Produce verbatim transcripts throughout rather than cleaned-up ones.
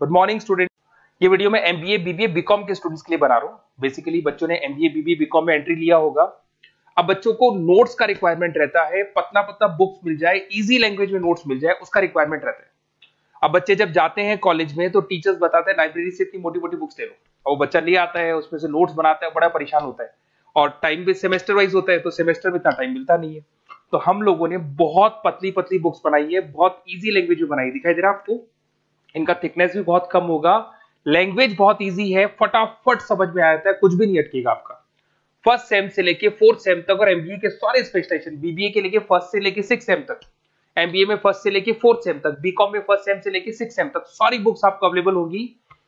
Good morning student. ये video मैं MBA BBA BCom के स्टूडेंट्स के लिए बना रहा हूँ। बेसिकली बच्चों ने एमबीए बीबीए बीकॉम में एंट्री लिया होगा। अब बच्चों को नोट्स का रिक्वायरमेंट रहता है, पतला पतला बुक्स मिल जाए, इजी लैंग्वेज में नोट्स मिल जाए, उसका रिक्वायरमेंट रहता है। अब बच्चे जब जाते हैं कॉलेज में तो टीचर्स बताते हैं लाइब्रेरी से इतनी मोटी मोटी बुक्स ले लो, और वो बच्चा ले आता है, उसमें से नोट्स बनाता है, बड़ा परेशान होता है। और टाइम भी सेमेस्टर वाइज होता है तो सेमेस्टर में इतना टाइम मिलता नहीं है। तो हम लोगों ने बहुत पतली पतली बुक्स बनाई है, बहुत इजी लैंग्वेज में बनाई। दिखाई दे रहा है आपको? इनका थिकनेस भी बहुत कम होगा, लैंग्वेज बहुत इजी है, फटाफट समझ में आ जाता है, कुछ भी नहीं अटकेगा आपका। फर्स्ट सेम से लेके फोर्थ सेम तक, और एमबीए के सारे स्पेशलाइजेशन, बीबीए के लेके फर्स्ट से लेके सिक्स सेम तक, एमबीए में फर्स्ट से लेके फोर्थ सेम तक, बीकॉम में फर्स्ट सेम से लेके सिक्स सेम तक सारी बुक्स आपको अवेलेबल होगी।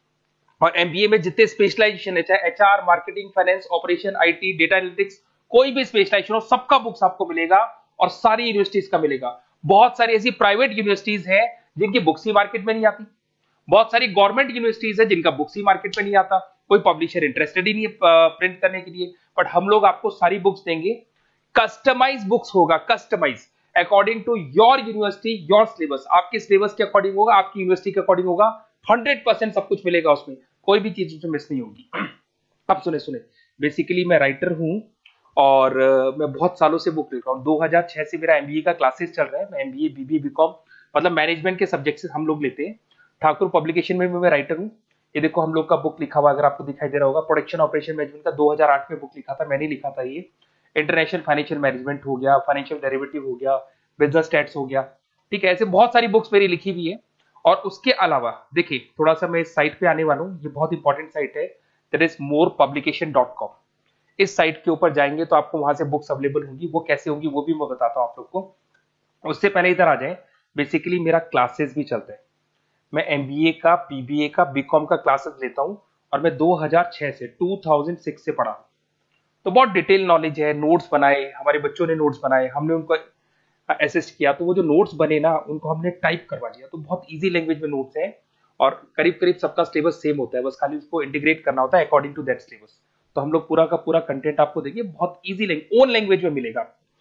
और एमबीए में जितने स्पेशलाइजेशन है, चाहे HR, marketing, finance, operation, IT, data analytics, कोई भी स्पेशलाइजेशन हो, सबका बुक्स आपको मिलेगा और सारी यूनिवर्सिटीज का मिलेगा। बहुत सारी ऐसी प्राइवेट यूनिवर्सिटीज हैं जिनकी बुक्स ही मार्केट में नहीं आती, बहुत सारी गवर्नमेंट यूनिवर्सिटीज है जिनका बुक्स ही मार्केट में नहीं आता, कोई पब्लिशर इंटरेस्टेड ही नहीं है प्रिंट करने के लिए। बट हम लोग आपको सारी बुक्स देंगे, कस्टमाइज बुक्स होगा, customise according to your university, your syllabus, आपके सिलेबस के अकॉर्डिंग होगा, आपकी यूनिवर्सिटी के अकॉर्डिंग होगा। हंड्रेड परसेंट सब कुछ मिलेगा उसमें, कोई भी चीज उसमें मिस नहीं होगी। अब सुने सुने बेसिकली मैं राइटर हूं और uh, मैं बहुत सालों से बुक लिख रहा हूँ। दो हज़ार छह से मेरा एमबीए का क्लासेस चल रहा है। मैं एमबीए बीबीए बीकॉम मतलब मैनेजमेंट के सब्जेक्ट से हम लोग लेते हैं। ठाकुर पब्लिकेशन में भी मैं राइटर हूँ। ये देखो हम लोग का बुक लिखा हुआ, अगर आपको दिखाई दे रहा होगा, प्रोडक्शन ऑपरेशन मैनेजमेंट का दो हज़ार आठ में बुक लिखा था, मैंने लिखा था ये। इंटरनेशनल फाइनेंशियल मैनेजमेंट हो गया, फाइनेंशियल डेरिवेटिव हो गया, बिजनेस स्टैट्स हो गया, ठीक है। ऐसे बहुत सारी बुक्स मेरी लिखी हुई है। और उसके अलावा देखिए, थोड़ा सा मैं इस साइट पे आने वाला हूँ, ये बहुत इंपॉर्टेंट साइट है, that is more publication dot com. इस साइट के ऊपर जाएंगे तो आपको वहां से बुक्स अवेलेबल होंगी। वो कैसे होंगी वो भी मैं बताता हूँ आप लोग को। उससे पहले इधर आ जाए, बेसिकली मेरा क्लासेस भी चलता है। मैं एमबीए का, बीबीए का, बीकॉम का क्लासेस लेता हूं और मैं दो हज़ार छह से दो हज़ार छह से पढ़ा हूं। तो बहुत डिटेल नॉलेज है, नोट्स बनाए, हमारे बच्चों ने नोट्स बनाए, हमने उनको असिस्ट किया। तो वो जो नोट्स बने ना, उनको हमने टाइप करवा दिया। तो बहुत इजी लैंग्वेज में नोट्स हैं और करीब करीब सबका सिलेबस सेम होता है, बस खाली उसको इंटीग्रेट करना होता है अकॉर्डिंग टू दैट सिलेबस। तो हम लोग पूरा का पूरा कंटेंट आपको देंगे, बहुत इजी लैंग्वेज, ओन लैंग्वेज में मिलेगा।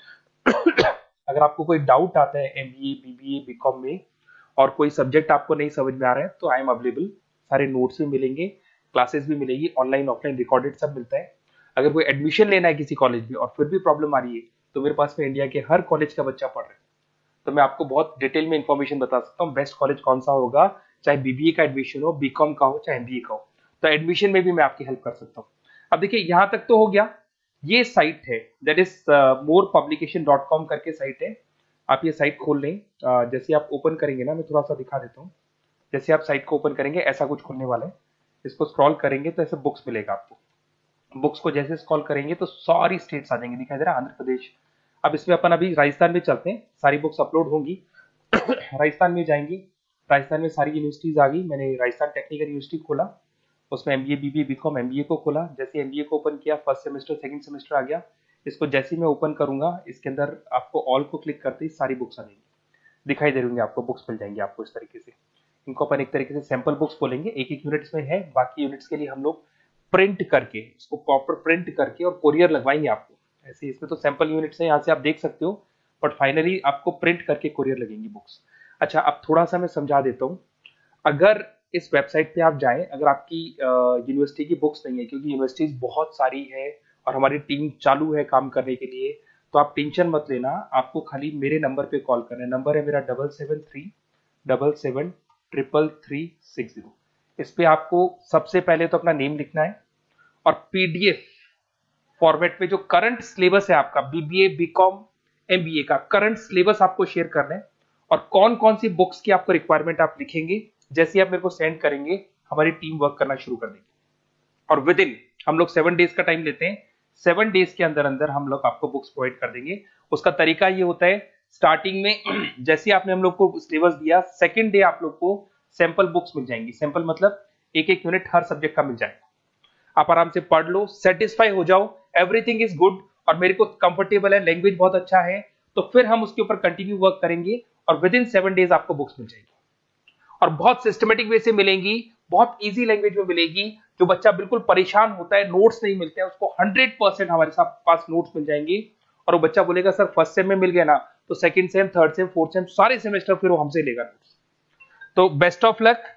अगर आपको कोई डाउट आता है एमबीए बीबीए बीकॉम में और कोई सब्जेक्ट आपको नहीं समझ में आ रहा है, तो आई एम अवेलेबल। सारे नोट्स भी मिलेंगे, क्लासेस भी मिलेगी, ऑनलाइन ऑफलाइन रिकॉर्डेड सब मिलता है। अगर कोई एडमिशन लेना है किसी कॉलेज में और फिर भी प्रॉब्लम आ रही है, तो मेरे पास में इंडिया के हर कॉलेज का बच्चा पढ़ रहा है, तो मैं आपको बहुत डिटेल में इंफॉर्मेशन बता सकता हूँ बेस्ट कॉलेज कौन सा होगा, चाहे बीबीए का एडमिशन हो, बीकॉम का हो, चाहे एमबीए का हो। तो एडमिशन में भी मैं आपकी हेल्प कर सकता हूँ। अब देखिए, यहां तक तो हो गया। ये साइट है, that is more publication dot com करके साइट है। आप ये साइट खोल लें। uh, जैसे आप ओपन करेंगे ना, मैं थोड़ा सा दिखा देता हूँ। जैसे आप साइट को ओपन करेंगे, ऐसा कुछ खुलने वाला है। इसको स्क्रॉल करेंगे तो ऐसे बुक्स मिलेगा आपको। बुक्स को जैसे स्क्रॉल करेंगे तो सारी स्टेट्स आ जाएंगी, दिखाई दे रहा है, आंध्र प्रदेश। अब इसमें अपन अभी राजस्थान में चलते हैं, सारी बुक्स अपलोड होंगी। राजस्थान में जाएंगी, राजस्थान में सारी यूनिवर्सिटीज आ गई। मैंने राजस्थान टेक्निकल यूनिवर्सिटी खोला, उसमें एमबीए बीबीए बीकॉम एमबीए को खोला। जैसे एमबीए को ओपन किया, फर्स्ट सेमेस्टर सेकंड सेमेस्टर आ गया। इसको जैसे ही मैं ओपन करूंगा, इसके अंदर आपको ऑल को क्लिक करते ही सारी बुक्स आ जाएंगी, दिखाई दे रही आपको, बुक्स मिल जाएंगी आपको इस तरीके से। इनको अपन एक तरीके से सैंपल बुक्स बोलेंगे, एक एक यूनिट्स में है। बाकी यूनिट्स के लिए हम लोग प्रिंट करके, इसको प्रॉपर प्रिंट करके और कोरियर लगवाएंगे आपको। ऐसे इसमें तो सैंपल यूनिट्स है, यहाँ से आप देख सकते हो, बट फाइनली आपको प्रिंट करके कोरियर लगेंगी बुक्स। अच्छा, अब थोड़ा सा मैं समझा देता हूँ। अगर इस वेबसाइट पे आप जाएं, अगर आपकी यूनिवर्सिटी की बुक्स नहीं है, क्योंकि यूनिवर्सिटीज बहुत सारी है और हमारी टीम चालू है काम करने के लिए, तो आप टेंशन मत लेना। आपको खाली मेरे नंबर पे कॉल करना है। नंबर है मेरा double seven three double seven triple three six zero. इस पे आपको सबसे पहले तो अपना नेम लिखना है और पीडीएफ फॉर्मेट में जो करंट सिलेबस है आपका, बीबीए बीकॉम एमबीए का करंट सिलेबस आपको शेयर करना है और कौन कौन सी बुक्स की आपको रिक्वायरमेंट आप लिखेंगे। जैसे आप मेरे को सेंड करेंगे, हमारी टीम वर्क करना शुरू कर देगी और विद इन हम लोग सेवन डेज का टाइम लेते हैं। सेवन डेज के अंदर अंदर हम लोग आपको बुक्स प्रोवाइड कर देंगे। उसका तरीका ये होता है, स्टार्टिंग में जैसे आपने हम लोग को सिलेबस दिया, सेकंड डे आप लोग को सैंपल बुक्स मिल जाएंगी। सैंपल मतलब एक एक यूनिट हर सब्जेक्ट का मिल जाएगा। आप आराम से पढ़ लो, सेटिस्फाई हो जाओ, एवरीथिंग इज गुड और मेरे को कंफर्टेबल है, लैंग्वेज बहुत अच्छा है, तो फिर हम उसके ऊपर कंटिन्यू वर्क करेंगे और विद इन सेवन डेज आपको बुक्स मिल जाएगी और बहुत सिस्टमेटिक वे से मिलेंगी, बहुत इजी लैंग्वेज में मिलेगी। जो बच्चा बिल्कुल परेशान होता है, नोट्स नहीं मिलते हैं, उसको हंड्रेड परसेंट हमारे साथ पास नोट्स मिल जाएंगे और वो बच्चा बोलेगा सर फर्स्ट सेम में मिल गया ना, तो second sem, third sem, fourth sem, सारे सेमेस्टर फिर वो हमसे लेगा नोट्स। तो बेस्ट ऑफ लक।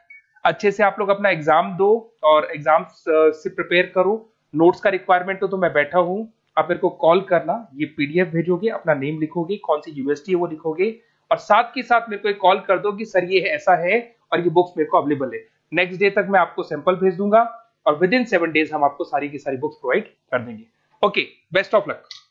अच्छे से आप लोग अपना एग्जाम दो और एग्जाम से प्रिपेयर करो। नोट्स का रिक्वायरमेंट हो तो मैं बैठा हूँ, आप मेरे को कॉल करना, ये पीडीएफ भेजोगे, अपना नेम लिखोगे, कौन सी यूनिवर्सिटी है वो लिखोगे, और साथ के साथ मेरे को एक कॉल कर दो कि सर ये ऐसा है और ये बुक्स मेरे को अवेलेबल है। नेक्स्ट डे तक मैं आपको सैंपल भेज दूंगा और विद इन सेवन डेज हम आपको सारी की सारी बुक्स प्रोवाइड कर देंगे। Okay, best of luck.